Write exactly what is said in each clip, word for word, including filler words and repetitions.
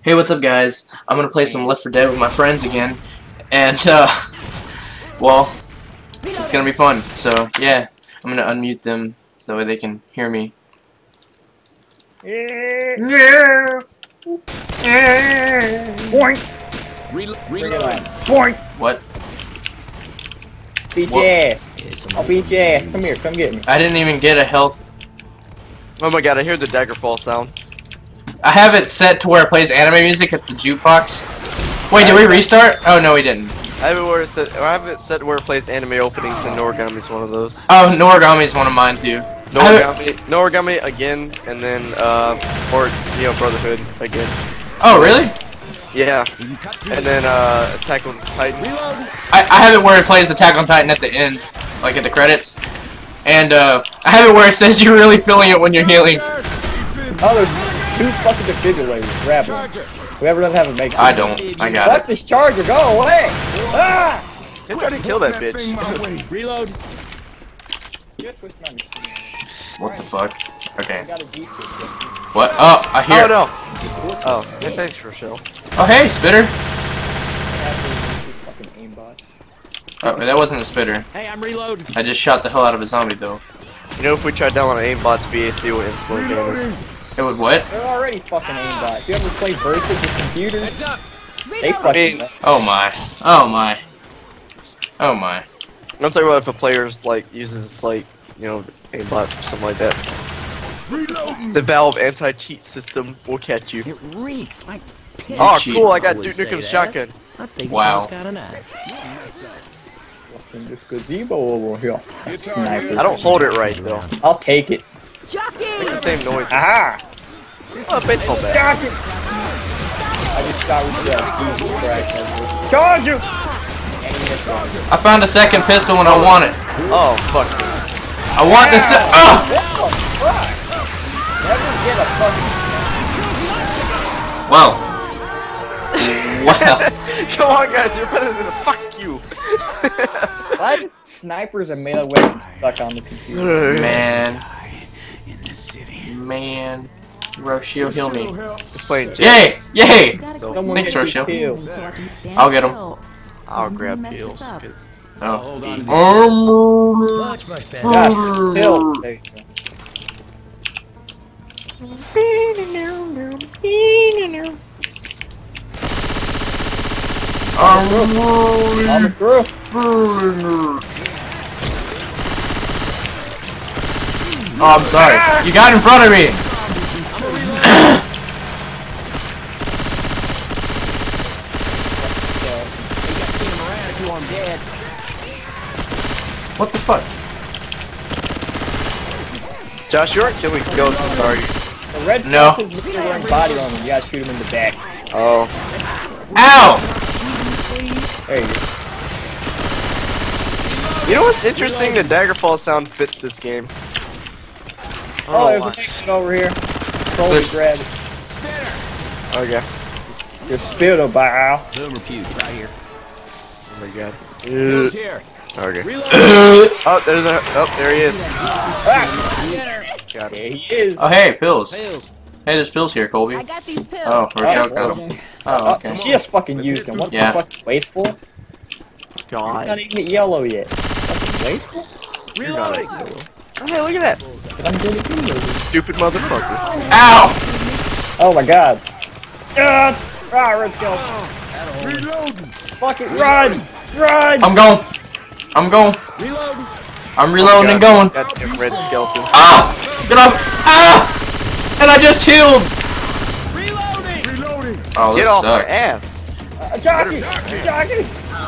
Hey, what's up, guys? I'm gonna play some Left four Dead with my friends again, and uh, well, it's gonna be fun. So yeah, I'm gonna unmute them so that way they can hear me. Yeah. Boink. Reload. Boink. What? Beat What? your ass. I'll beat your ass. Come here. Come get me. I didn't even get a health. Oh my god, I hear the dagger fall sound. I have it set to where it plays anime music at the jukebox. Wait, did we restart? Oh no, we didn't. I have it where it set. I have it set where it plays anime openings, and Noragami's one of those. Oh, Noragami is one of mine too. Noragami, Noragami again, and then uh, or you know Brotherhood again. Oh really? Yeah, and then uh, Attack on Titan. I, I have it where it plays Attack on Titan at the end, like at the credits. And uh, I have it where it says you're really feeling it when you're healing. Oh, there's two fucking defibrillators. Grab them. Whoever doesn't have a make. I don't. I got Fuck it. this charger. Go away. Ah! Him trying to kill that bitch. Reload. What the fuck? Okay. Got a Jeep. What? Oh, I hear Oh it. no. Oh, hey, thanks for show. Oh hey, Spitter. Fucking aimbot. Oh, that wasn't a Spitter. Hey, I'm reloading. I just shot the hell out of a zombie though. You know, if we tried downloading aimbot's B A C, it would instantly ban us. It would what? They're already fucking aimbot. If you ever play Versus with computers, Heads up. they fucking. mean- Oh my. Oh my. Oh my. I'm talking about if a player's like uses like you know aimbot or something like that. The Valve anti-cheat system will catch you. It reeks like piss. Oh, cheat. cool! I got I Duke would Nukem's say shotgun. I think Wow. it's kind of nice. Fucking this gazebo over here. A sniper. I don't hold it right though. I'll take it. Makes the same noise. Aha! Oh, a baseball bat. Got it! I just got with the Jesus Christ. Charge you! I found a second pistol and I want it. Oh fuck. I want the se- Ah! What the fuck? Never get a fucking. Wow. Wow. Come on, guys, you're better than this. Fuck you. Why do snipers and melee weapons stuck on the computer? Man. Man. Roshio, heal me. Just playing Jay. Yay! Yay! Someone Thanks, get Rochelle. these kills. I'll get him. I'll grab pills. Cause Oh. Hold on. Um, Much, much better. Gosh, kills. There you go. On the through. Oh, I'm sorry. You got in front of me. What the fuck? Josh, you aren't killing skeletons, are you? The red No. skeletons are wearing body armor. You gotta shoot him in the back. Oh. Ow! There you go. You know what's interesting? The Daggerfall sound fits this game. Oh, there's my. a exit over here. Control There's- the grab. Okay. Your spittle bow. Boom repute right here. Oh my god. Who's here? Okay. Reload. Oh, there's a. Oh, there he is. Ah, Got there him. he is. Oh, hey, pills. Hey, Pills. there's pills here, Colby. I got these pills. Oh, Rochelle Oh, got them. Oh, Oh, okay. she just fucking used them. What Yeah. the fuck? Wasteful? You're not God. even yellow yet. Fucking wasteful? You're not a yellow. Oh, hey, look at that. But I'm getting videos. Stupid motherfucker. Ow! Oh my god. Ah, ah, red skeleton. Fuck it, run! Run! I'm going. I'm going. Reload. I'm reloading and going. Goddamn red skeleton. Ah! Get off! Ah! And I just healed. Reloading. Oh, Get this off my sucks. ass. Uh, jockey! Jockey!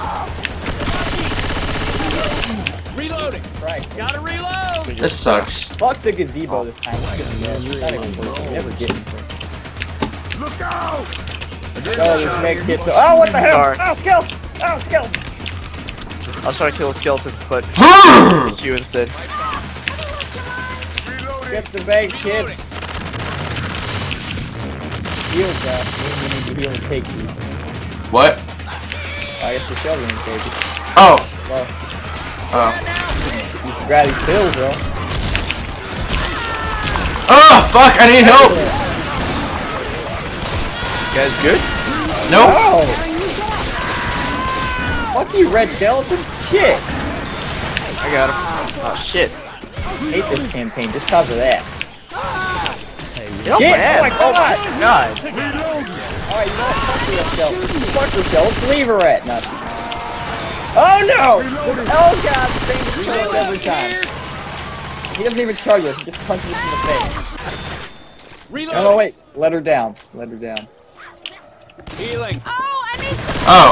Reloading. Right. Gotta reload. This sucks. Fuck the gazebo this time. It's not even working. Never getting it. Look out. Oh, this make it so. Oh, what the hell? Sorry. Oh, skeleton! Oh, skeleton! I was trying to kill a skeleton, but it's you instead. Get the bag, kid. Heal, Josh. We need to heal and take these. What? I guess the skeleton can take it. Oh. Well, Oh. you can grab these pills, bro. Oh, fuck! I need help. guys good? Nope. Oh! Fuck you, red skeleton. Shit! I got him. Oh shit. I hate this campaign just because of that. Get off Shit, my ass. oh my Oh my god. Alright, you know what? Fuck you, skeleton. Fuck yourself. Leave her at nothing. Oh no! Oh god, the thing just kills every time. He doesn't even charge us, he just punches us in the face. Reload. No, no, wait. Let her down. Let her down. Healing. Oh.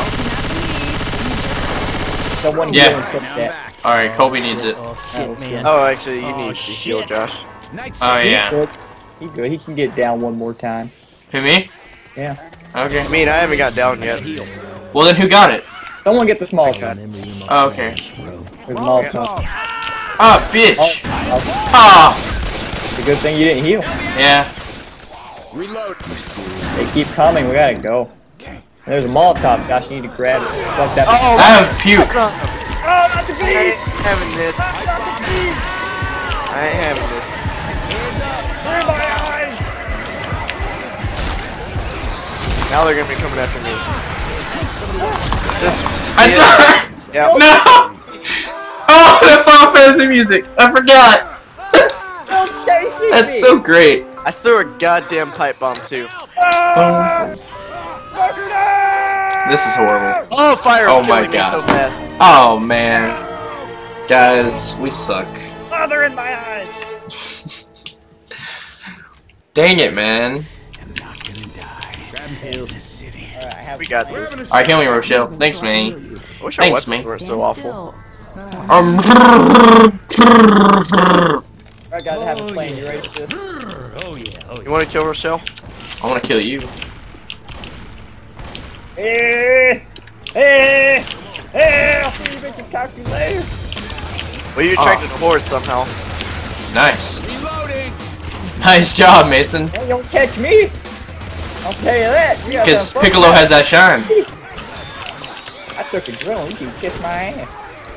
Someone Yeah. heal and fix Now that. back. All right, Kobe needs it. Oh, shit. Oh, actually, you Oh, need to shit. heal, Josh. Next. Oh He's yeah. good. He's good. He can get down one more time. Who, me? Yeah. Okay. I mean, I haven't got down yet. Heal. Well then, who got it? Someone get the small shot. Oh, okay. There's an all shot. Ah, Oh, bitch. oh, Ah. it's a good thing you didn't heal. Yeah. Reload. They keep coming. We gotta go. There's a Molotov. Josh, you need to grab it. Fuck that. Oh, I have puke. son of- Oh, not the I ain't having this. I ain't having this. Now they're gonna be coming after me. This, I see it? died. Yeah. No. Oh, the Final Fantasy music. I forgot. Don't chase me. That's so great. I threw a goddamn pipe bomb too. This is horrible. Oh, fire is Oh my killing me God. so fast. Oh man, guys, we suck. Father in my eyes. Dang it, man. Alright, I have We got this. Alright, heal me, Rochelle. Thanks, man. I wish our Thanks, weapons man. were so awful. Um. Alright, guys, I have a plan. You ready for this? You want to kill Rochelle? I want to kill you. Eh, eh, eh, I'll see you make a calculator. Well, you attracted the horde somehow. Nice. Reloading. Nice job, Mason. Well, you don't catch me. I'll tell you that. You gotta Because have fun Piccolo with has that shine. that. I took a drill. You can kiss my ass.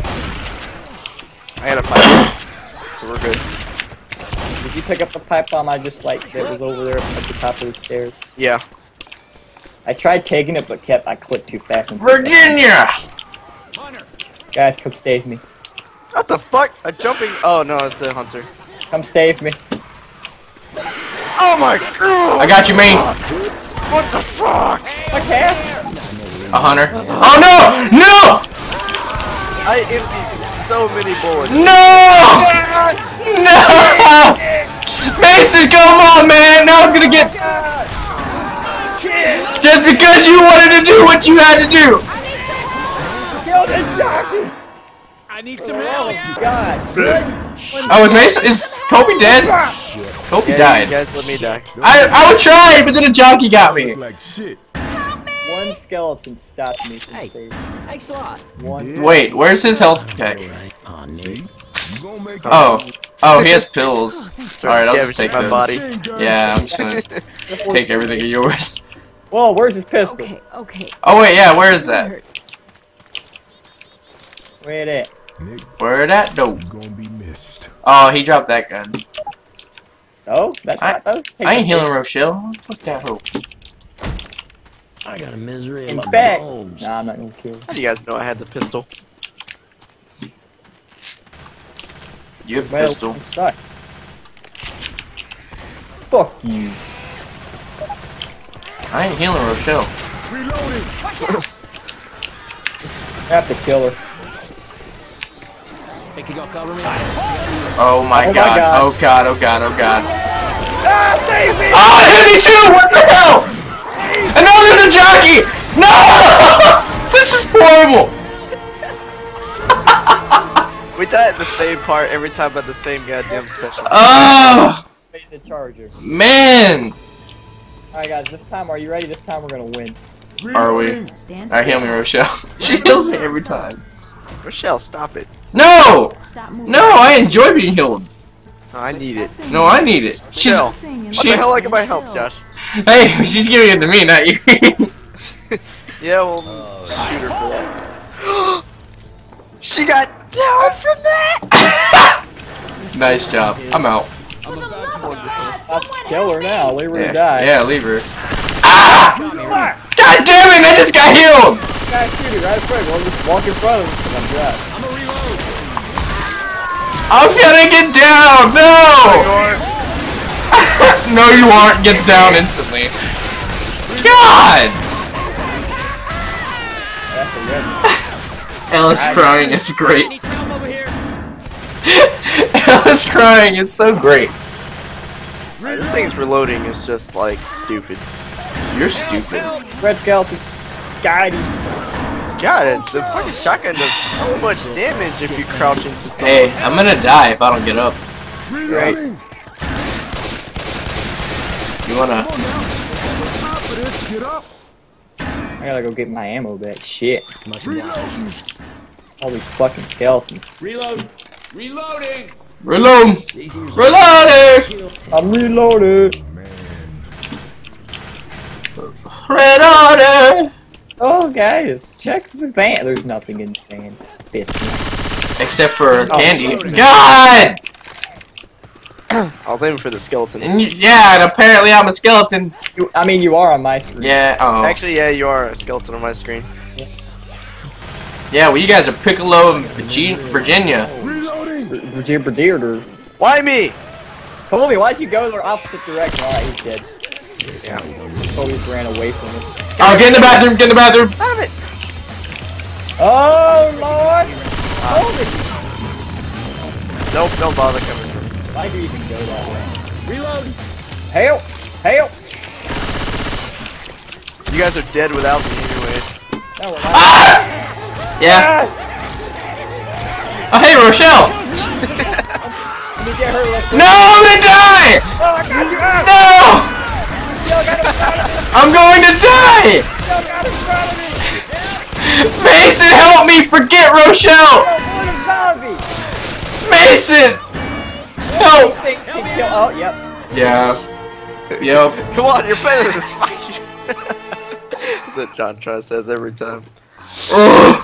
I had a pipe, so we're good. Did you pick up the pipe bomb I just like that was over there at the top of the stairs? Yeah. I tried taking it, but kept I clicked too fast. And Virginia. Hunter. Guys, come save me. What the fuck? A jumping? Oh no, it's the hunter. Come save me. Oh my god! I got you, man. What the fuck? Okay. A hunter. Oh no! No! I emptied so many bullets. No! No! Mason, come on, man! Now it's gonna get. Just because you wanted to do what you had to do. Kill this jockey. I need some Oh help. God. Oh, is Mason? Is Kobe dead? Kobe Yeah, you died. guys let me die. I I was trying, but then a jockey got me. Like shit. One skeleton stopped me from Hey. saving. Thanks a lot. One. Wait, where's his health tech? Aw, Nick. Oh, oh, he has pills. Start Alright, I'll just scavenging take my those. body. Yeah, I'm just gonna take everything of yours. Whoa, where's his pistol? Okay, okay. Oh wait, yeah, where is that? Where it at? Where that dope? Gonna be missed. Oh, he dropped that gun. Oh, that's I- not those. Take I ain't the healing Rochelle. Fuck that hope. I got a misery in, In my fact, bones. nah, I'm not gonna kill. How do you guys know I had the pistol? You have a Well, pistol. I'm stuck. Fuck you. I ain't healing Rochelle. I have to kill her. Think you gonna cover me? Oh my, Oh my god. God. Oh god, oh god, oh god. Ah, save me! Oh, it hit me too! What the hell? And now there's a jockey! No! This is horrible! We die at the same part every time at the same goddamn special. Oh, Face the charger. man! Alright, guys, this time, are you ready? This time we're gonna win. Are we? Stand Alright, heal me, Rochelle. She heals me every time. Rochelle, stop it. No! Stop moving. No, I enjoy being healed. No, I need it. No, I need it. She's. Rochelle, what She- the hell I can buy help, Josh? Hey, she's giving it to me, not you. Yeah, well, shoot her for that. She got down from that! Nice job. I'm out. I'll kill her now. Leave her Yeah, to die. yeah, leave her. Ah! God damn it! I just got healed. Guys shooting right in front of me. I'll just walk in front of him because I'm dressed. I'm a reload. I'm gonna get down. No. No, you aren't. Gets down instantly. God. That's a red. Ellis crying is great. Need some help over here. Ellis crying is so great. This thing's reloading is just like stupid. You're stupid. Red skeleton. Got him. God, it, the fucking shotgun does so much damage if you crouch into something. Hey, I'm gonna die if I don't get up. Great. You wanna? Get up. I gotta go get my ammo back. Shit. Much obliged. All these fucking skeletons. Reload. Reloading. Reload! Reloading! I'm reloaded. Reloading! Oh, guys, check the van. There's nothing in the van. Bitch. Except for Oh, candy. sorry. God! I was aiming for the skeleton. And you, yeah, and apparently I'm a skeleton. You, I mean, you are on my screen. Yeah. Oh. Actually, yeah, you are a skeleton on my screen. Yeah. Well, you guys are Piccolo and Virgi- Virginia. Brigadier, Brigadier. Why me? Colby, why'd you go the opposite direction? Alright, he's dead. Yeah. Colby ran away from us. Oh, get in the bathroom. Get in the bathroom. Damn it. Oh, Lord! Colby! Nope, don't bother coming. Why'd you even go that way? Reload. Help! Help! You guys are dead without me anyways. No, we're not. Ah! Yeah. Yes! Oh, hey, Rochelle. Let me get her real quick. No, I'm gonna die. Oh, I got you out! No. Still got in front of me! I'm going to die. Still got in front of me! Mason, help me. Forget Rochelle. Oh, what a zombie! Mason. Help. Think, think, kill. Oh, yep. Yeah. Yep. Come on, you're better than this fight. That's what John Try says every time. Ugh.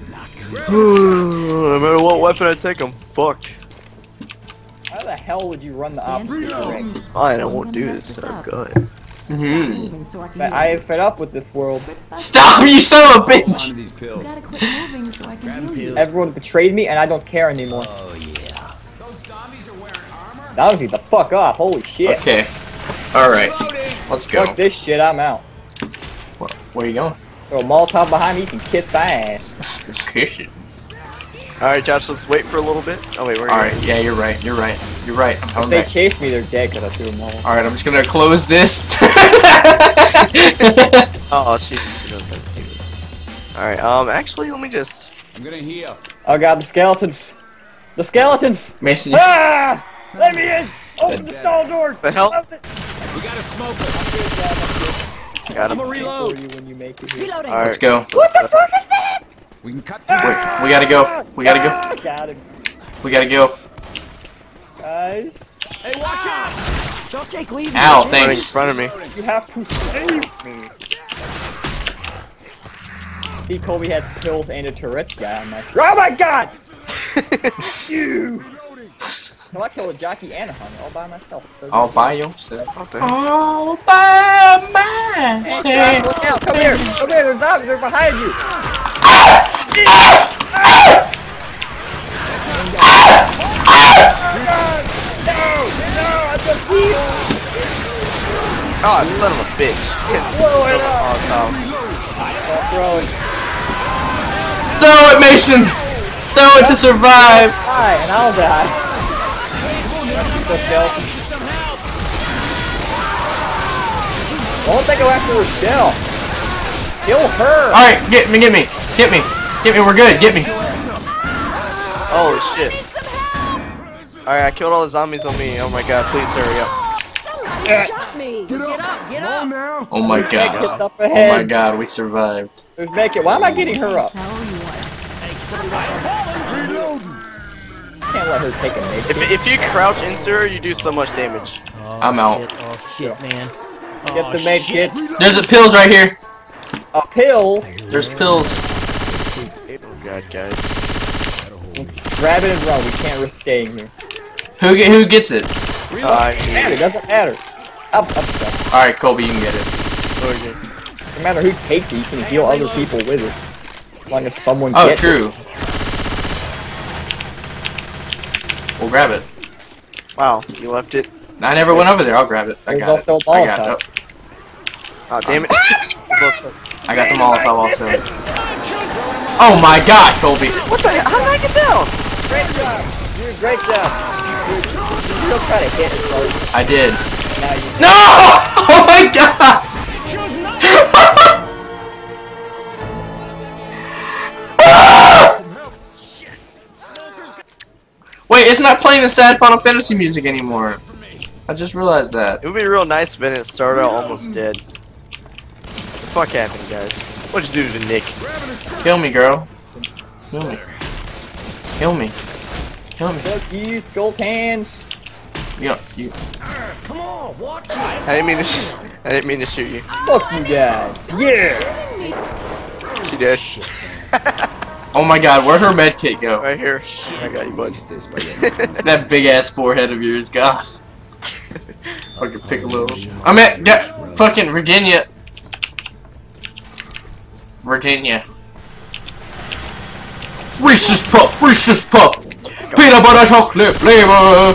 No matter what weapon I take, I'm fucked. How the hell would you run the opposite direction? Fine, I won't do this. Oh god. Mhm. So I can But I am fed up with this world. Stop, you son of a bitch. These pills. gotta quit moving so I can heal you. Everyone betrayed me, and I don't care anymore. Oh yeah. Those zombies are wearing armor. Now get the fuck off! Holy shit! Okay. All right. Let's go. Fuck this shit! I'm out. Where, where you going? Throw a Molotov behind me. You can kiss my ass. Kiss it. Alright, Josh, let's wait for a little bit. Oh, wait, we're All right. Yeah, you're right. You're right. You're right. I'm If coming they back. chase me, they're dead because I threw a Molotov. All right. I'm just gonna close this. Oh, she, she does that. Alright, um, actually, let me just. I'm gonna heal. Oh god, the skeletons! The skeletons! Mason, you- Ah! Let me in! Open the stall door! The hell? We got a smoker. Got I'm him. a reload. You when you make it here. Reloading. Alright. let's go. What the fuck is that? We can cut through. Wait, we gotta go. We gotta go. Ah, got him. We gotta go. Guys, Hey, watch out! Don't take leave. Ow, Running in thanks. front of me. you have to save me. See, Colby had pills and a Tourette's guy on my shirt. Oh my god! You! So I killed a jockey and a hunter all by myself. So All by yourself. What the- All by Hey, myself. look out! Come here! Come here! There's zombies! They're behind you! Oh, son of a bitch. Blow it up! Oh, no. Don't throw it. Throw it, Mason. Throw it to survive. Die, and I'll die. The skeleton. Won't they go after Rochelle? Kill her! All right, get me, get me, get me, get me. We're good. Get me. Holy shit. Alright, I killed all the zombies on me. Oh my god, please hurry up. Somebody shot me. Get up, get up. now. Oh my It's god. up Oh ahead. my god, we survived. There's Beckett. Why am I getting her up? Tell you what. Can't let her take a naked. If, if you crouch into her, you do so much damage. I'm out. Shit. Oh shit, man. Get Oh, the make shit. it. There's the pills right here. A pill. There's pills. Oh god, guys. Grab it and run. We can't risk staying here. Who get who gets it? Uh, Matter. Doesn't matter. Up, up, up. All right, Colby, you can get it. Okay. No matter who takes it, you can heal other people with it. As long as someone Oh, gets true. We'll grab it. Wow, you left it. I never went over there. I'll grab it. I There's got it. also a I got it. Molotov. Oh, damn it. I got the Molotov also. Oh my God, Colby! What the hell? How did I get down? Great job! You did a great job! You still try to hit it, bro. I did. Now you No! Oh my God! Wait, it's not playing the sad Final Fantasy music anymore. I just realized that. It would be real nice if it started out almost dead. What the fuck happened, guys? What'd you do to Nick? Kill me, girl. Kill me. Kill me. Kill me. fuck you, gold hands. Yeah, you. Come on, watch it. I didn't mean to. Sh I didn't mean to shoot you. Fuck you guys. Yeah! She did. Oh my God, where'd her med kit go? Right here. I got you, bud. That big ass forehead of yours, gosh. Fucking Piccolo. I'm at yeah, fucking Virginia. Virginia. Reese's Puff, Reese's Puff. Peanut butter chocolate flavor.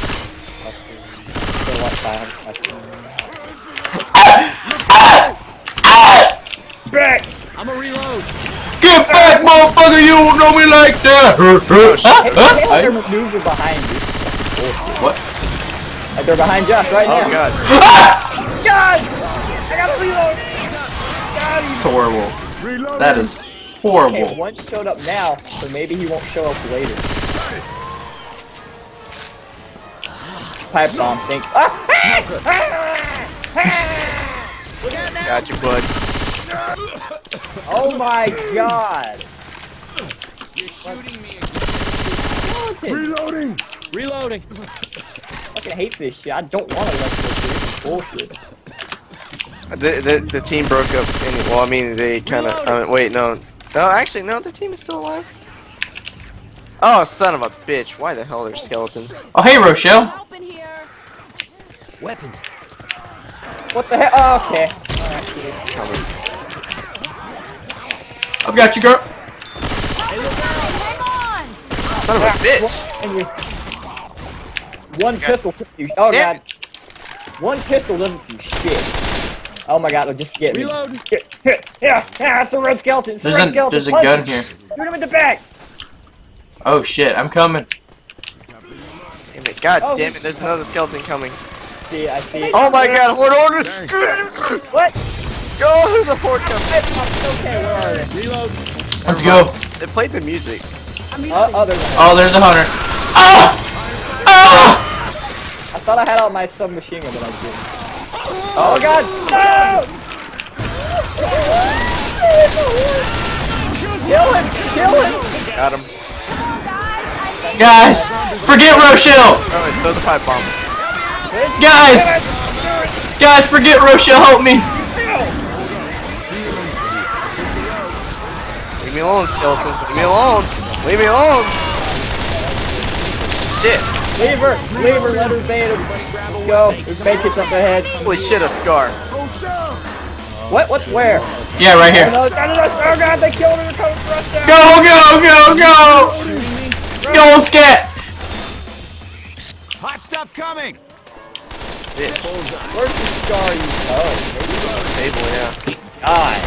Back! I'm a reload. Get back, motherfucker! You don't know me like that. Hey, Huh? hey, their Huh? moves are behind you. What? Like they're behind Josh right Oh now. god. God! I gotta reload! God! It's horrible. That is Okay, horrible. one showed up now, so maybe he won't show up later. Pipe bomb, thanks. Ah! Got you, bud. Oh my god! You're shooting me again. Reloading! Reloading. I fucking hate this shit. I don't want to let this shit. This is bullshit. The, the, the team broke up. In, well, I mean, they kind of. Uh, wait, no. No, actually, no, the team is still alive. Oh, son of a bitch. Why the hell are there skeletons? Oh, hey, Rochelle. Open here. Weapons. What the hell? Oh, okay. Coming. I've got you, girl. Hang on. Son of a bitch. One pistol. You. Oh Damn god. One pistol doesn't do shit. Oh my god, it'll just get me. Reload. Hit, hit, yeah, yeah, it's a red skeleton. It's a There's red a skeleton. there's a Punch gun him. here. Shoot him in the back. Oh shit, I'm coming. Damn it. God Oh. damn it. There's another skeleton coming. See, I see. Oh my god. Horde order. What? Go. The horde comes. Okay, where are they? Reload. Let's go. They played the music. Uh, oh, there's one. Oh, there's a hunter. Ah! Ah! I thought I had out my submachine gun, but I didn't. Oh god! No! Kill him! Kill him! Got him. Guys, forget Rochelle. Alright, throw the pipe bomb. Guys, guys, forget Rochelle. Help me. Leave me alone, skeletons. Leave me alone. Leave me alone. Shit. Leave her! Leave her! Let her bait him! Go! There's bait kits up ahead. Holy shit, a scar. What? What's where? Yeah, right Oh here. no! Oh god! They killed her! They're coming for us now! Go, go, go, go. Go on, scat. Hot stuff coming. Bitch. Where's the scar you? Oh, Table, yeah. God!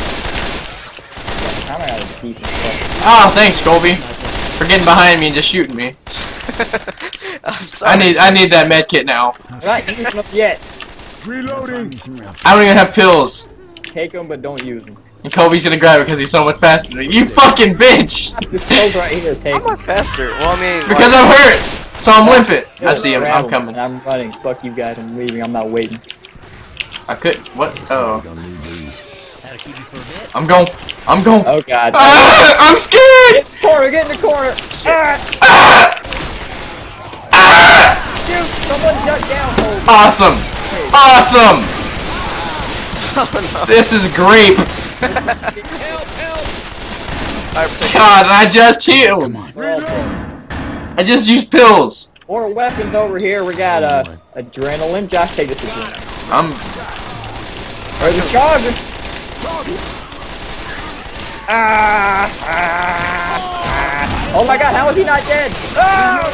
I'm out of decent stuff. Oh, thanks, Colby, for getting behind me and just shooting me. I'm sorry. I need I need that med kit now. I'm not using them yet. Reloading. I don't even have pills. Take them, but don't use them. And Colby's gonna grab it because he's so much faster than me. You fucking bitch! This pills right here. Take I'm them. not faster. Well, I mean, Because like, I'm hurt, so I'm limping. I see him. Grab I'm 'em, coming. and I'm running. Fuck you guys. I'm leaving. I'm not waiting. I could. What? Oh, Gonna need these. That'll keep you for a bit. I'm going. I'm going. Oh god. Ah, I'm Get scared. in the corner. Get in the corner. Ah! Ah, ah, Shoot! Someone duck down. Oh, awesome. Awesome. This is grape. Alright, protect God, and I just healed. we're all dead. I just used pills. More weapons over here. We got uh, adrenaline. Josh, take this adrenaline. I'm. Where's the charger? Ah, ah, ah. Oh my god, how is he not dead? Oh!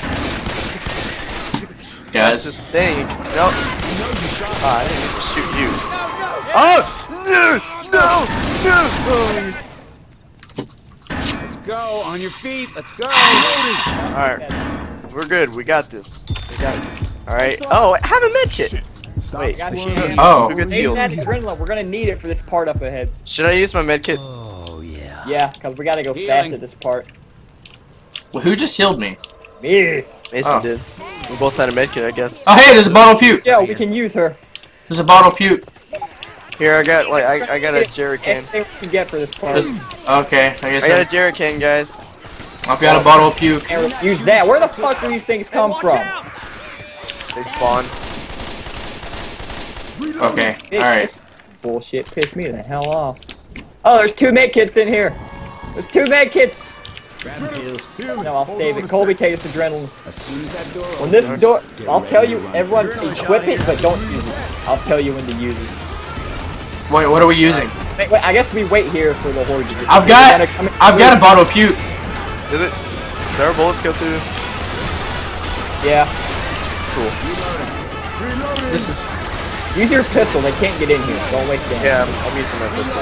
That's Guys, just saying. Nope. Oh, I didn't mean to shoot you. Oh! No! No! No! Let's go. On your feet. Let's go. Alright. We're good. We got this. We got this. Alright. Oh, have a med kit. Wait. Got the oh, Who gets Maybe healed? that's adrenaline. We're gonna need it for this part up ahead. Should I use my med kit? Oh, yeah. Yeah, because we gotta go fast Healing. at this part. well, who just healed me? Me. Mason Oh. did. We both had a med kit, I guess. Oh, hey, there's a bottle of puke. Yo, we can use her. There's a bottle of puke. Here, I got like I, I got a jerry can. Anything we can get for this part. There's, okay, I guess I got I, a jerry can, guys. I've got a bottle of puke. And we'll use that. Where the fuck do these things come from? They spawn. Okay, alright. Bullshit, piss me the hell off. Oh, there's two med kits in here. There's two med kits. No, I'll save it. Colby, take this adrenaline. As soon as that door When this door, I'll tell you, everyone equip it, but don't use it. I'll tell you when to use it. Wait, what are we using? Wait, wait, I guess we wait here for the horde to get. I've got, I've got a bottle of puke. Did it? Did our bullets go through? Yeah. Cool. This is, Use your pistol. They can't get in here. Don't waste damage. Yeah, I'm, I'm using my pistol.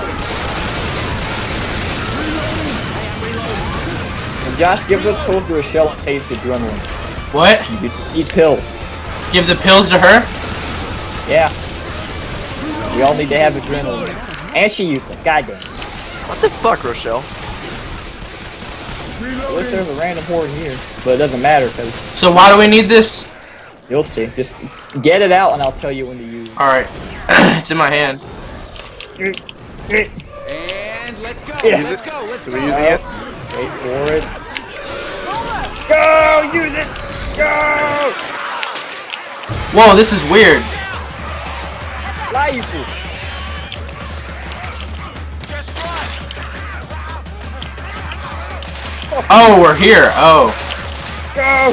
And Josh, give those pills to Rochelle and taste adrenaline. what? You eat pills. Give the pills to her? Yeah. We all need to have adrenaline. And she used it. Goddamn. What the fuck, Rochelle? At least there's a random horde here. But it doesn't matter because So why do we need this? you'll see. Just get it out and I'll tell you when to use it. Alright. It's in my hand. And let's go. Yeah. Let's go. Let's Are go. we using it? Wait for it. Go! Use it! Go! Whoa, this is weird. Fly, you fool! Oh, we're here. Oh. Go!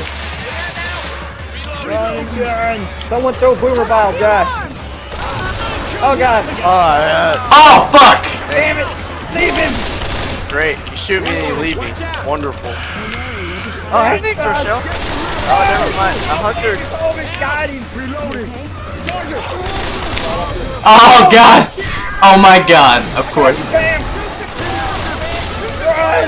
Run, run! Someone throw boomer bile, Josh! Oh god! Oh, yeah. Oh, fuck! Damn it! Leave him! Great. You shoot me and you leave me. Wonderful. Oh, hey, thanks, Rochelle. Oh, never mind. A hunter. Oh my god, he's reloading! Oh, God. Oh, my God. Of course. Bam! Run!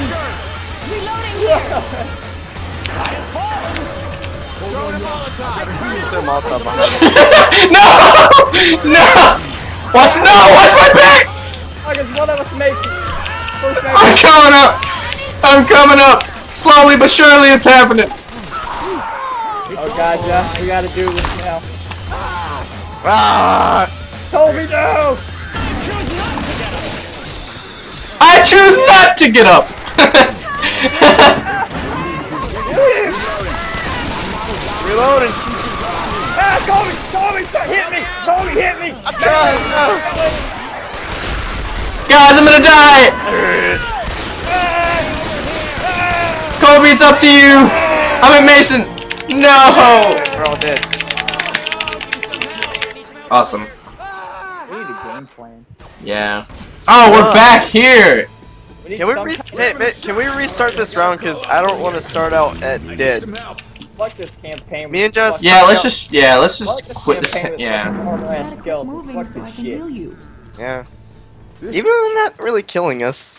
Put them all top behind me. No! No! Watch, no! Watch my back! I guess one of us makes it. First I'm makes it. coming up! I'm coming up! Slowly but surely it's happening. Oh god, Josh, we gotta do this now. Ah! Toby, no! I choose not to get up! Reloading. Ah, Toby! Toby, stop- hit me! Toby, hit me! I'm trying. No. Guys, I'm gonna die! Kobe, it's up to you! I'm at Mason! No! We're all dead. Awesome. We need a game plan. Yeah. Oh, we're Uh. back here! We need Can we some re kind of- hey, man, can we restart this round? Cause I don't want to start out at dead. Fuck this campaign. Me and Josh- Yeah, let's just, yeah, let's Fuck just quit this, campaign with yeah. armor-ass Quit skeleton. moving Fuck so I this can shit. heal you. Yeah. Even though they're not really killing us.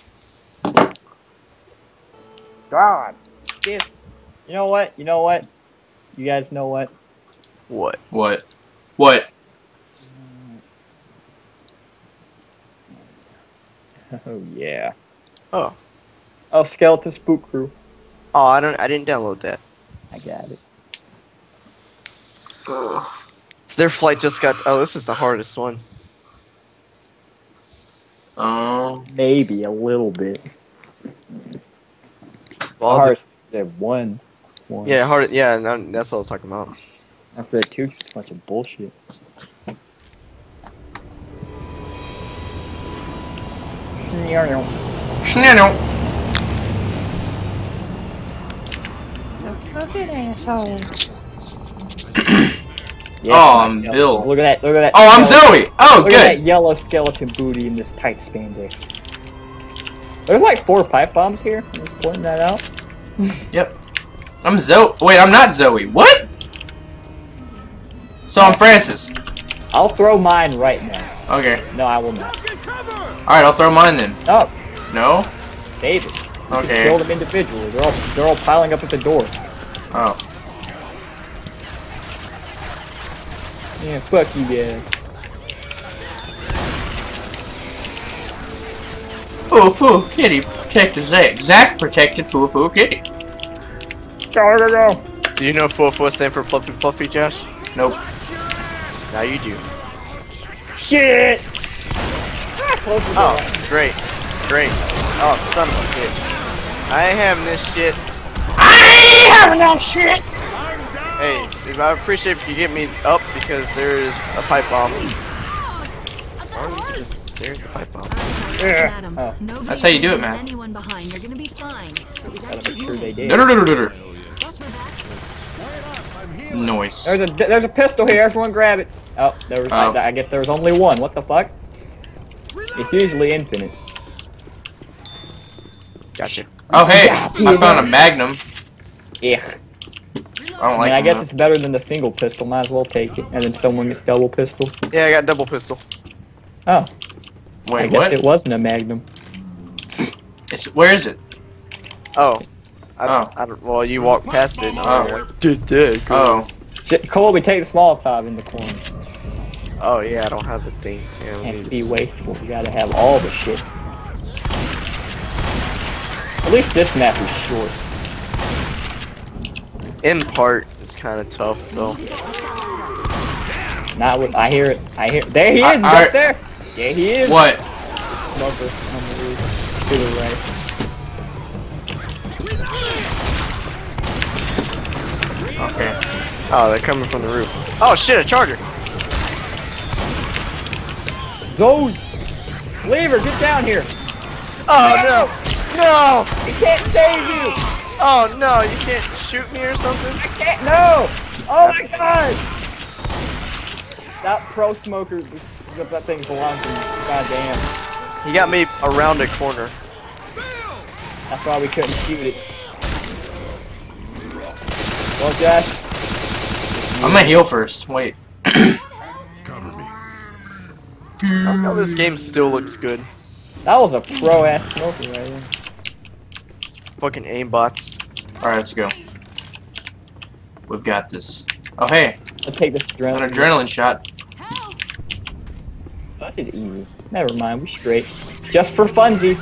God. This. You know what? You know what? You guys know what? What? What? What? Oh yeah. Oh. Oh, Skeleton Spook Crew. Oh, I don't. I didn't download that. I got it. Their flight just got. Oh, this is the hardest one. Oh. Maybe a little bit. Well, Hard. That one. one. yeah, hard. Yeah, no, that's what I was talking about. After that two, just a bunch of bullshit. Schnano. Yeah, Oh, my I'm skeleton. Bill. Look at that. Look at that. Oh, I'm skeleton. Zoe. Oh, Look at that good. yellow skeleton booty in this tight spandex. There's like four pipe bombs here. I'm just pointing that out. Yep. I'm Zoe. Wait, I'm not Zoe. What? So I'm Francis. I'll throw mine right now. Okay. No, I will not. Alright, I'll throw mine then. Oh, No? David. Okay. Kill them individually. They're all they're all piling up at the door. Oh. Yeah, fuck you guys. Foo Foo Kitty protected Zach. Zach protected Foo Foo Kitty. Go go go. Do you know four four stand for Fluffy Fluffy, Josh? Nope. Now you do. Shit. Ah, close the door. Oh, great. Great. Oh, son of a bitch. I ain't having this shit. I ain't having that shit. Hey, I appreciate if you get me up because there is a pipe bomb. Or you can just there's the pipe bomb. Yeah. Adam, Oh. nobody's That's how you do it, leaving man. Anyone behind, you're gonna be fine. Gotta make sure they did. Noise. Watch my back. Noise. There's a there's a pistol here. Everyone grab it. Oh, there was. Oh. I, I guess there was only one. What the fuck? It's usually infinite. Gotcha. Oh hey, Yeah, see I you found a there. Magnum. Ugh. I don't I like mean, I them, guess though. it's better than the single pistol. Might as well take it. And then someone gets double pistol. Yeah, I got double pistol. Oh, I Wait, guess what? it wasn't a Magnum. It's, where is it? Oh. I, Oh. I don't, well, you walked past it. And I was Oh. like, did that? Oh. Shit, Colby, take the Molotov in the corner. Oh yeah, I don't have the thing. Yeah, let me Can't be just- wasteful. You gotta have all the shit. At least this map is short. In part, it's kind of tough though. Not with. I hear it. I hear. There he is. I- He's I- up there. Yeah, he is. What? Smoker on the roof. To the right. Okay. Oh, they're coming from the roof. Oh shit, a charger! Zoe! Lever, get down here! Oh no! No! He can't save you! Oh no, you can't shoot me or something? I can't, no! Oh my god! That pro smoker, that that thing belongs to me. Goddamn. He got me around a corner. That's why we couldn't shoot it. Well, Josh, I'm gonna heal first. Wait. Oh, this game still looks good. that was a pro ass smoker right there. Fucking aimbots. Alright, let's go. We've got this. Oh hey, Let's take this an adrenaline. adrenaline shot. That is easy. Never mind, we straight. Just for funsies.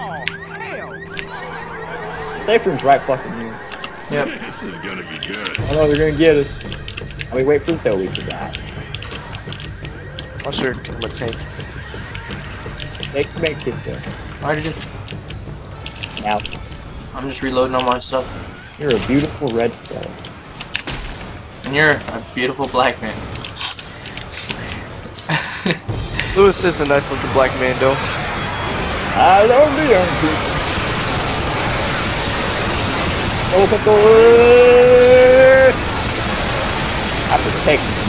Safe room's right fucking here. Yep. This is gonna be good. I know they're gonna get us. And we wait for the Zoe to die. I'll sure give him a tank. They can make it there. I did. Now, I'm just reloading all my stuff. you're a beautiful red skeleton. And you're a beautiful black man. Lewis is a nice looking black man though. I love the young people. Open door. I protect you.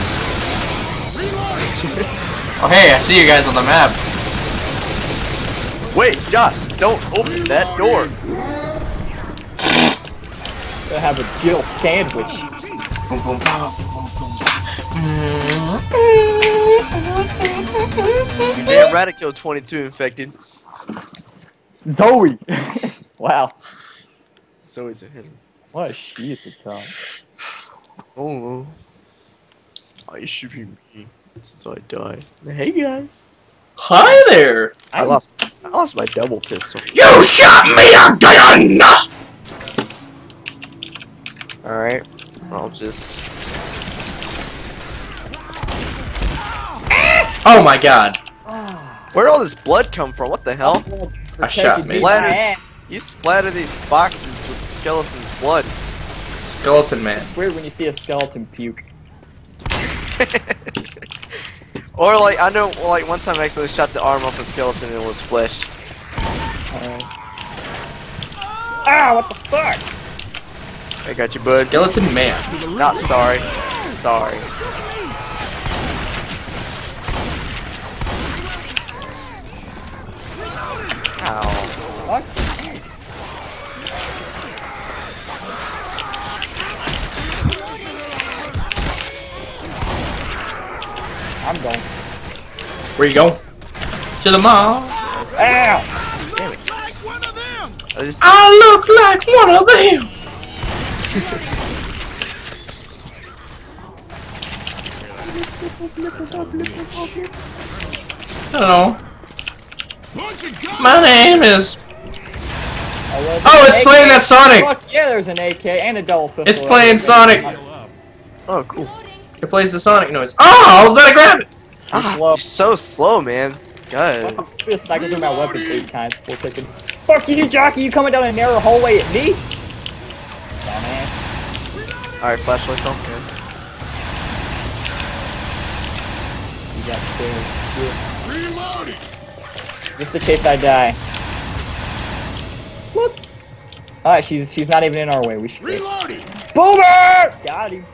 Oh hey, I see you guys on the map. Wait, Josh, don't open that door. Gonna have a Jill sandwich. Boom, boom, pow, boom, boom. You damn right I killed twenty-two infected. Zoe! Wow. So is it him? What a she at the top. Oh, I should be me since I died. Hey guys. Hi there. I lost. I lost my double pistol. You shot me again. All right. I'll just. Oh my god. Where'd all this blood come from? What the hell? I shot me. Splattered. You splattered these boxes with the skeleton's blood. Skeleton man. It's weird when you see a skeleton puke. Or like I know, like one time I actually shot the arm off a skeleton and it was flesh. Uh, ah, what the fuck? I got you, bud. Skeleton man. Not sorry. Sorry. fuck? I'm going. Where you going? To the mall. Ow! I just I look like one of them. Hello. My name is. Oh, it's playing that Sonic. Fuck yeah, there's an A K and a double pistol. It's playing Sonic. oh cool. It plays the Sonic noise. Oh, I was about to grab it. Ah, slow. you're so slow, man. God. I'm just cycle through my weapons eight times before taking. Fuck you, jockey! You coming down a narrow hallway at me? Dumbass. Alright, flashlights on, guys. You got stairs. Reloading. Just in case I die. Look. Alright, she's she's not even in our way. We should. Reloading. Boomer! Got him.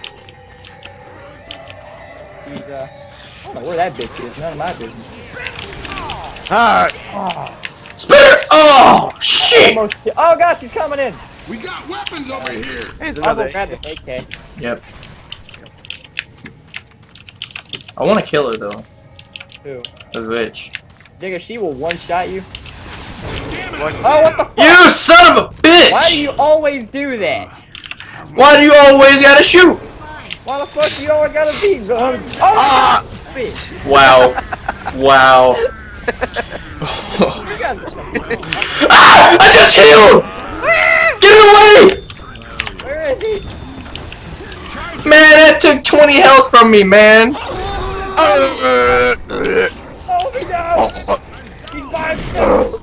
He's uh. I don't know where that bitch is. None of my business. Ah! Oh, Spitter! Oh, shit! almost, oh gosh, she's coming in. We got weapons over here. Hey, there's I'll another. go grab the A K. Yep. I want to kill her though. Who? The witch. Digga, she will one-shot you. What? Oh, what the fuck? You son of a bitch! Why do you always do that? Why do you always gotta shoot? Why the fuck do you always gotta be? Oh, Ah! bitch. Wow. Wow. You guys, Ah! I just healed! Get it away! where is he? Man, that took twenty health from me, man. Oh, he does! He's by himself!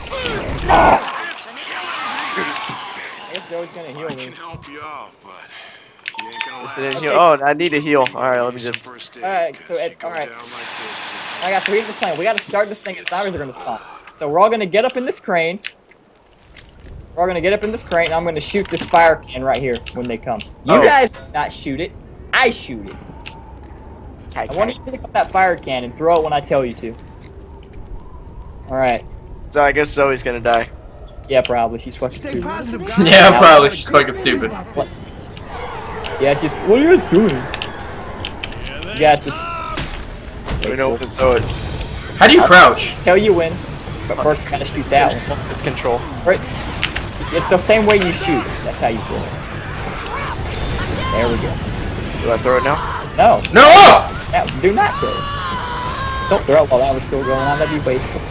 I guess Joe's gonna heal me. help you out, but you ain't gonna Yes, it is heal. Oh, I need a heal. Alright, let me just. Alright, so it, alright. I got so here's the plan. We gotta start this thing and zombies are gonna spawn. So we're all gonna get up in this crane. We're all gonna get up in this crane and I'm gonna shoot this fire can right here when they come. You Oh. guys do not shoot it. I shoot it. I want you to pick up that fire can and throw it when I tell you to. Alright. So I guess Zoe's gonna die. Yeah, probably. She's fucking Stay stupid. positive, guys. Yeah, probably. She's fucking stupid. What? Yeah, she's. What are you doing? You got to We know when to throw it. How do you crouch? tell you when, but first you gotta shoot that one. It's control. Right? It's the same way you shoot. That's how you throw it. There we go. Do I throw it now? No, No! no, do not throw it. Don't throw it while that was still going on. That'd be wasteful.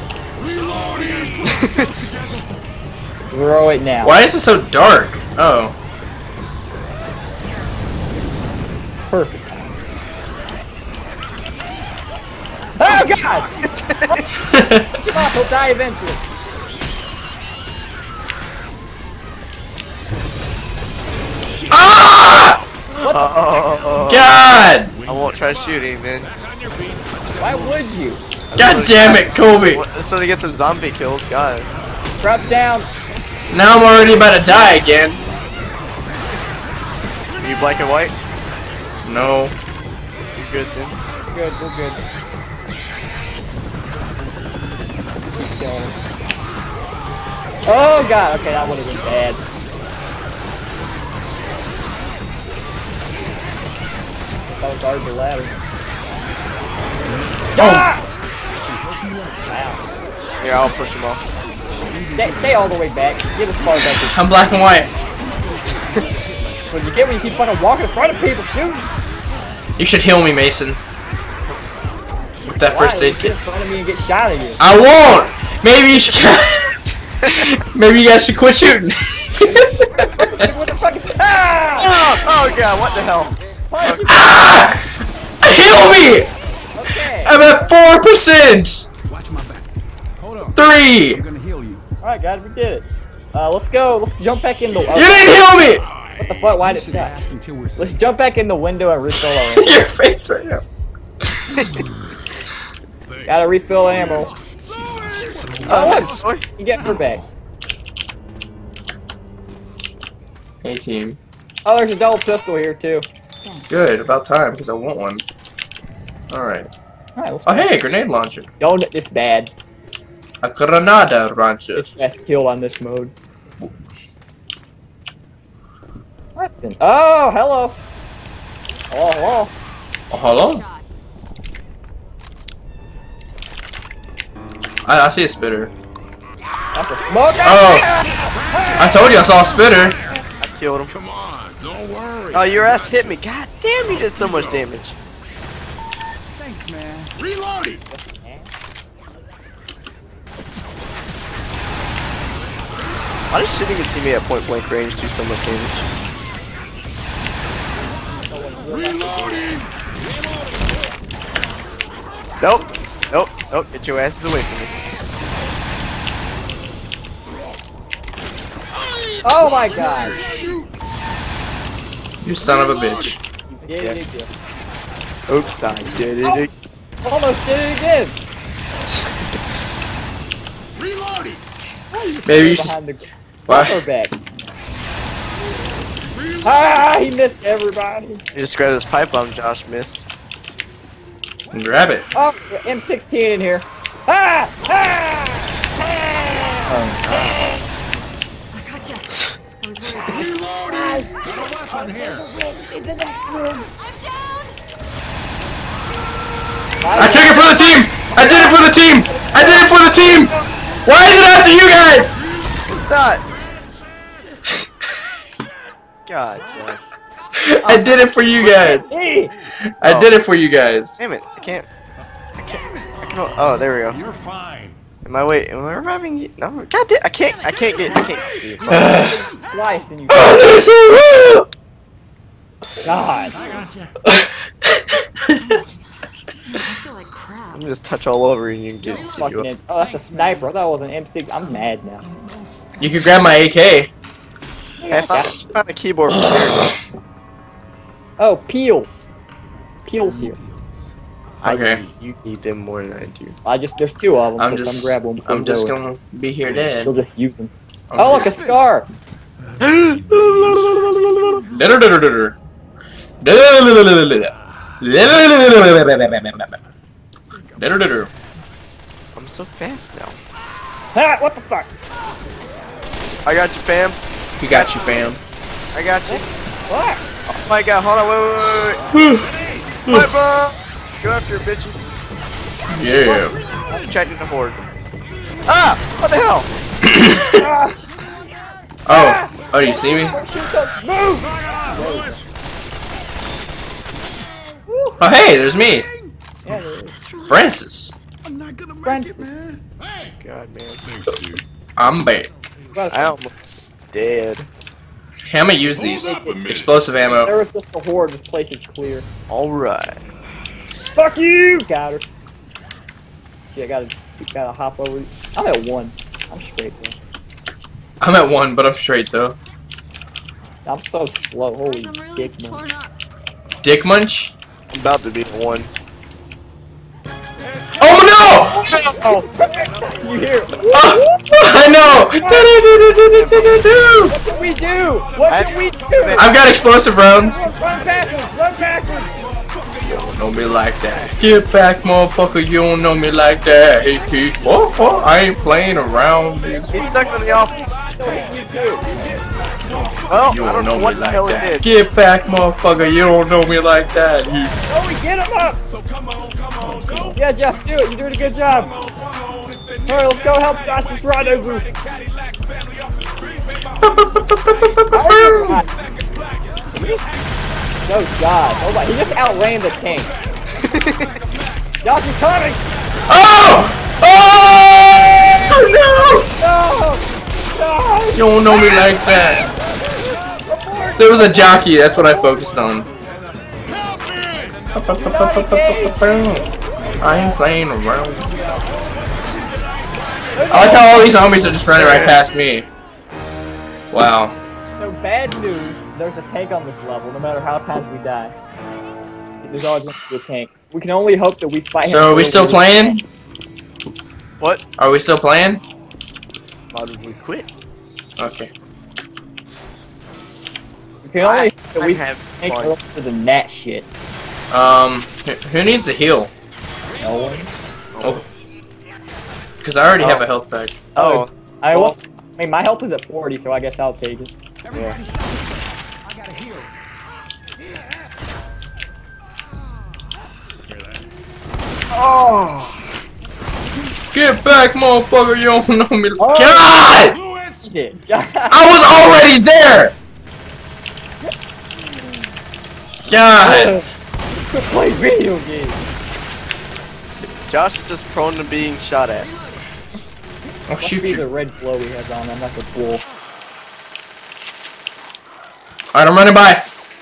Throw it now. Why is it so dark? Oh. Perfect. Oh God! Come on, he'll die eventually. Ah! What the? Oh, God! I won't try shooting, man. Why would you? God damn it, Kobe! Just so to get some zombie kills, God. Drop down. Now I'm already about to die again. Are you black and white? No. You good then? Good, we're good. Keep going. Oh God! Okay, that would have been bad. That was hard to ladder. Ah! Wow. Here, I'll push him off. Stay, stay all the way back. Get as far back as I'm black and white. what you get when you keep fucking walking in front of people shooting. You should heal me, Mason. With that first Why? aid You get kit. in front of me and get shot at you. I won't! Maybe you should. Maybe you guys should quit shooting. What the fuck is ah! Oh, oh God, what the hell? Punch him. Ah! Heal me! Okay. I'm at four percent! Watch my back. Hold on. Three! I'm gonna heal you. Alright, guys, we did it. Uh, let's go. Let's jump back in the. Uh, You didn't heal me! What the fuck? Why did it should stop? last until we're Let's safe. jump back in the window and refill our ammo. Your face right now. Gotta refill ammo. Oh, boy. You get her back. Hey, team. Oh, there's a double pistol here too. Good, about time, because I want one. Alright. Alright, let's Oh, hey, grenade launcher. don't. It's bad. A Granada launcher. That's killed on this mode. What then? Oh, hello. Oh, hello. Oh, hello? I, I see a spitter. That's a smoke. Oh! I told you I saw a spitter. I killed him. Come on, don't worry. Oh, your ass hit me. God damn, you did so much damage. Thanks, man. Reloading. Why does shooting a teammate at point blank range do so much damage? Reloading. Nope. Nope. Nope. Get your asses away from me. Oh my god. You son of a bitch. You did it again. Oops, I did it. Oh. again. Almost did it again. Reloading. Maybe you should. Behind the What? quarterback. Ah, he missed everybody. You just grabbed this pipe bomb Josh missed. Grab it. Oh, M sixteen in here. Ah! Ah! I gotcha. I was worried. Reloading. Got a weapon here. I'm down. I took it for the team! I did it for the team! I did it for the team! Why is it after you guys? It's not. God, Josh. I did it for you guys. Hey! I did it for you guys. Damn it! I can't. I can't. I can. Oh, there we go. You're fine. Am I wait? Am I reviving you? No. God damn! I can't. I can't get. I can't see it. Twice and you. Oh, they're so real! God. I gotcha. I feel like crap. I'm just touch all over you and get. Fucking You M- oh, that's a sniper. I thought it was an M six. I'm mad now. You can grab my A K. Hey, I found, found the keyboard from there. Oh, Peels. Peels here. Okay. I, you need them more than I do. I just there's two of them. I'm so just. I'm grabbing them. I'm just gonna be here Still dead. just use them. Oh, look, a scar. I'm so fast now. Ah, what the fuck? I got you, fam. We got you, fam. I got you. What? Oh my god, hold on, wait, wait, wait, wait. Bye, bro. Go after your bitches. Yeah. I'm attracting the horde. Ah! What the hell? Ah, Oh. Oh, you see me? shoot them. Move! Oh, hey, there's me. Yeah, there is. Francis. I'm not gonna make Friends. it, man. Hey. God, man. Thanks, dude. I'm back. But I almost dead. Hey, I'm gonna use these. Hold up a minute. Explosive there ammo. was just a horde. This place is clear. Alright. Fuck you! Got her. Yeah, I gotta, gotta hop over. I'm at one. I'm straight though. I'm at one, but I'm straight though. I'm so slow. Holy I'm really dick, man. torn up. Dick munch? I'm about to be one. Oh no! Oh! You hear? Oh, I know! What can we do? What I- can we do? I've got explosive rounds. Run backwards! Run backwards! You don't know me like that. Get back, motherfucker. You don't know me like that. Hey, Pete. Whoa, whoa. I ain't playing around. He's stuck in the office. Still hit you too. Well, You I don't don't know know what me the like hell he that. did. Get back, motherfucker. You don't know me like that. You. Oh, we get him up! So come on, come on, go. Yeah, Jeff, do it. You're doing a good job. Alright, let's go help Josh this rendezvous. Oh god. Oh my, he just outran the tank. Josh, he's coming! Oh! Oh! No! No! No! You don't know me like that. There was a jockey. That's what I focused on. I ain't playing around. I like how all these zombies are just running right past me. Wow. So bad news, there's a tank on this level, no matter how times we die. There's always going to be a tank. We can only hope that we fight him. So are we still playing? What? Are we still playing? Why did we quit? Okay. We can only I, hope that I we have tank fun. earlier than that shit. Um, who- who needs a heal? No one. Oh. Because I already Oh. have a health pack. Oh. I Well- will. I mean, my health is at forty, so I guess I'll take it. Yeah. I gotta heal. Oh! Get back, motherfucker! You don't know me. Oh. God! Lewis! Shit. I was already there! God! To play video games. Josh is just prone to being shot at. I'll Must shoot be the you. red glow he has on. I'm not the fool. Alright, I'm running by.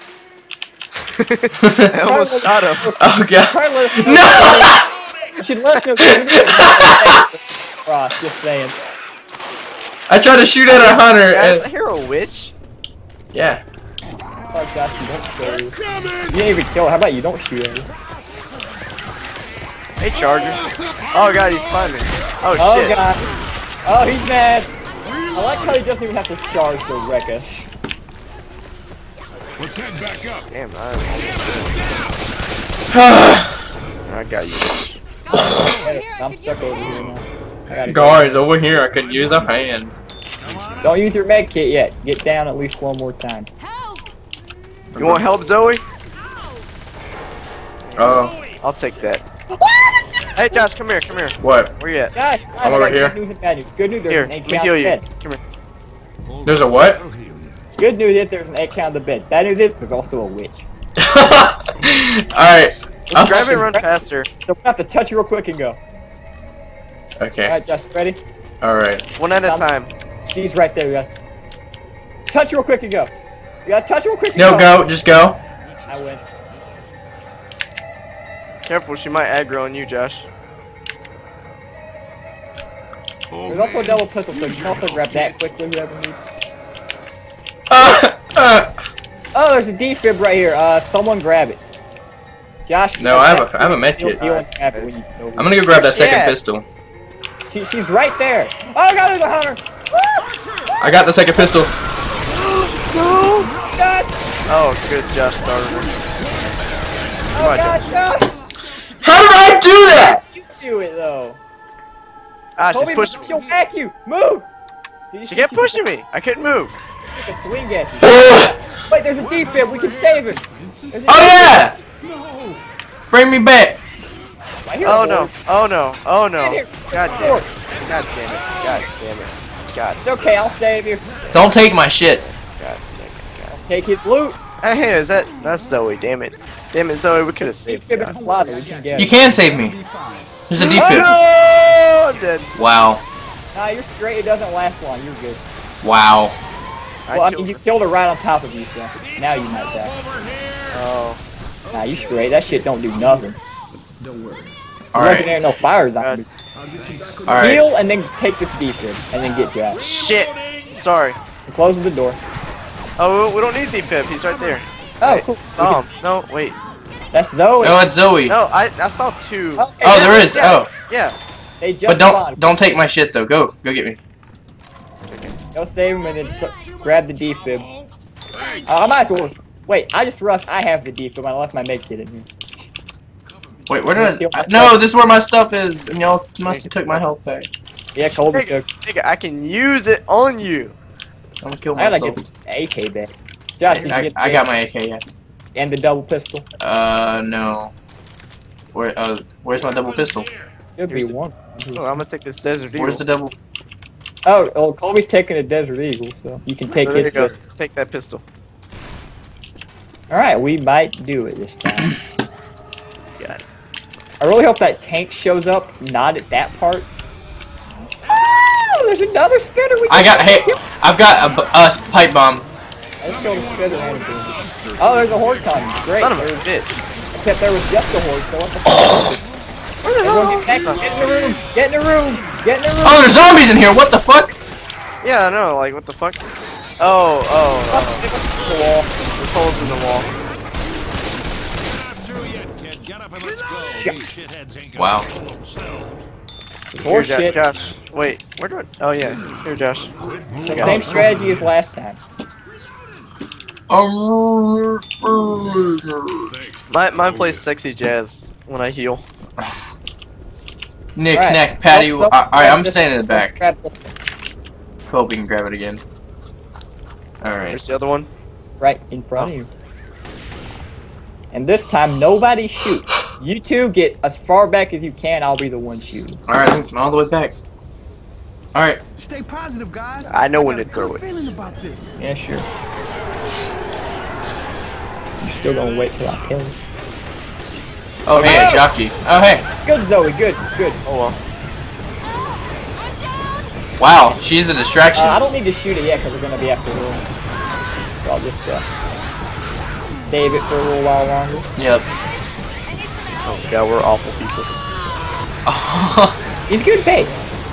I almost shot him. Oh god. Try to let us know. No! You should let us know. Cross, just saying. I tried to shoot at a hunter Guys, I and hear a witch. yeah. Oh gosh, you don't kill. You Coming! didn't even kill. How about you don't shoot at her? Hey, Charger. Oh god, he's climbing. Oh, Oh shit. god. Oh, he's mad. I like how he doesn't even have to charge to wreck us. Let's head back up. Damn, I'm almost I got you. I'm stuck over here now. I gotta go. Guys, over here I could use a hand. Don't use your med kit yet. Get down at least one more time. Help! You want help, Zoe? Oh, I'll take that. Hey, Josh, come here, come here. what? Where you at? Guys, I over got here. Good news and bad news. Good news, there's Here, an let egg me count heal in you. bed. Come here. There's a what? I'll heal you. Good news is there's an egg count in the bed. Bad news is there's also a witch. Alright. Let's grab it and run faster. So we have to touch you real quick and go. Okay. Alright, Josh, ready? Alright. One at a Um, time. She's right there. We got touch you real quick and go. You gotta touch her real quick and No, go. Just go. I win. Careful, she might aggro on you, Josh. Oh, There's also a man. double pistol, so you can also grab that quickly, whoever needs. Uh, uh. Oh, there's a defib right here. Uh, someone grab it. Josh. No, I have a- I have a med You'll kit. deal and grab it when you go. I'm gonna go grab that second Yeah. pistol. She, she's right there. Oh god, there's a hunter. I got the second pistol. God, Oh, good, Josh started her. oh on, god, God. How did I do that? You do it though. Ah, she's Kobe, pushing she'll me. whack you. Move. Did you She see kept she took pushing me. I couldn't move. a swing at you. Oh Wait, there's a defib. We can save him. There's a yeah! No! Bring me back. I hear Oh a no. horn. Oh no. Oh no. Here. God damn it. God damn it. God damn it. God. It's okay, I'll save you. Don't take my shit. God damn it. God. Take his loot. Hey, hey, is that? That's Zoe. Damn it. Damn it, Zoe. We could have saved Defib Josh. is lava. We can get You it. can save me. There's a Oh defib. no! I'm dead. Wow. Nah, you're straight. It doesn't last long. You're good. Wow. I Well, I killed mean, you her. killed her right on top of you, so now you might die. Over here! Oh. Nah, you straight. That shit don't do nothing. Don't worry. You're lucky there Alright. ain't no fires on God. you. I'll get you back on Alright. Heal and then take this defib and then get Josh. Shit. Sorry. Close the door. Oh, we we don't need defib. He's right there. Oh, Wait, cool. Saw him. No, wait. That's Zoe. No, it's Zoe. No, I I saw two. Okay, Oh, now there is. Yeah. Oh. Yeah. They just But don't spawned. don't take my shit though. Go. Go get me. Go save him and then s- grab the defib. Uh, I might as well. Wait, I just rushed. I have the defib. I left my med kit in here. Wait, where Steal did my I? stuff. No, this is where my stuff is. And y'all must have took my health back. Yeah, Colby Nigga, took. nigga, I can use it on you. I'm gonna kill I gotta myself. get this A K back. Josh, did you I, get I the got A K my A K. Yeah. and the double pistol. Uh, no. Where? Uh, where's my double pistol? Should be one. Oh, I'm gonna take this desert eagle. Where's the double? Oh, oh, Colby's taking a Desert Eagle, so you can take There you his go. pistol. Take that pistol. All right, we might do it this time. Got it. I really hope that tank shows up, not at that part. Oh, there's another spitter. We I can got. Hey, kill. I've got a b- uh, pipe bomb. Let's kill the spitter and everything. Oh, there's a horde coming. Great. Son of a There's- bitch. Except there was just a horde, so what the fuck? Where the Everyone hell? get back, get in the room, get in the room, get in the room. Oh, there's zombies in here. What the fuck? Yeah, I know. Like, what the fuck? Oh, oh, oh. The wall. There's holes in the wall. Not through yet, kid. Get up and let's go. Shit. These shitheads ain't Wow. gonna kill themselves. Here, Horde Jo- shit. Josh. Wait, where do I? Oh yeah, here, Josh. Check Same out. strategy as last time. Um, My mine plays sexy jazz when I heal. Nick, Alright. Nick, Patty. Oh, so- Alright, I'm this- standing in the back. grab this Hope we can grab it again. Alright. Where's the other one? right in front of you. And this time, nobody shoot. You two get as far back as you can. I'll be the one shooting. Alright, I'm all the way back. Alright. Stay positive, guys. I know when got to a throw good it. feeling about this. Yeah, sure. You're still gonna wait till I kill you. Oh, hey, Oh! jockey. Oh, hey. Good, Zoe. Good, good. Oh well. Wow, she's a distraction. Uh, I don't need to shoot it yet because we're gonna be after room. So I'll just uh, save it for a little while longer. Yep. Oh god, we're awful people. He's good bait.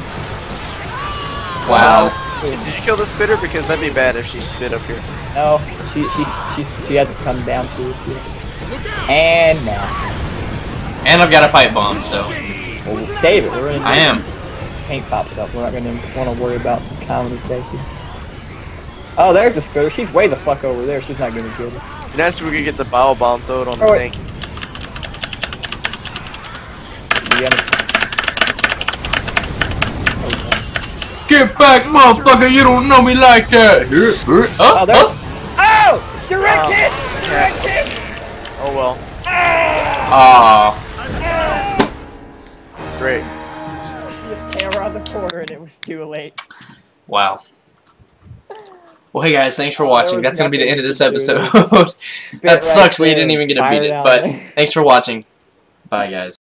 Wow. Did you kill the spitter? Because that'd be bad if she spit up here. No, she she she she hasn't come down to us yet. And now, And I've got a pipe bomb, so. well, we'll save it. We're gonna. I am. Paint pops up. We're not gonna want to worry about comedy safety. Oh, there's the spitter. She's way the fuck over there. She's not gonna kill us. Nice if we could get the bio bomb thrown on the Oh, wait. tank. Yeah. Get back, motherfucker! You don't know me like that! Oh, Oh, there. oh. Oh! Direct Oh. hit! Direct hit! Oh well. Aw. Great. Just came around the corner and it was too late. Wow. Well, hey guys, thanks for Oh, watching. there was That's gonna be the end of this nothing to do. episode. Bit That right sucks. We there. didn't even get to Fire beat it it. out But there. thanks for watching. Bye, guys.